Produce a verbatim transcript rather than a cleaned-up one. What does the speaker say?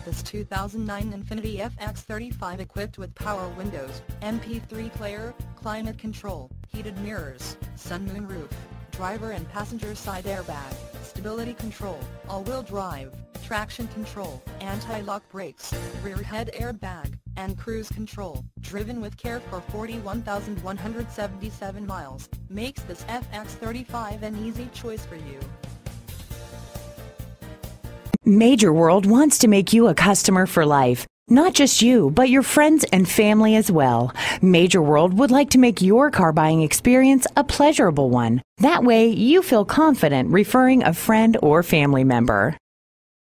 Get this two thousand nine Infiniti F X thirty-five equipped with power windows, M P three player, climate control, heated mirrors, sun-moon roof, driver and passenger side airbag, stability control, all-wheel drive, traction control, anti-lock brakes, rear head airbag, and cruise control. Driven with care for forty-one thousand one hundred seventy-seven miles, makes this F X thirty-five an easy choice for you. Major World wants to make you a customer for life. Not just you, but your friends and family as well. Major World would like to make your car buying experience a pleasurable one. That way, you feel confident referring a friend or family member.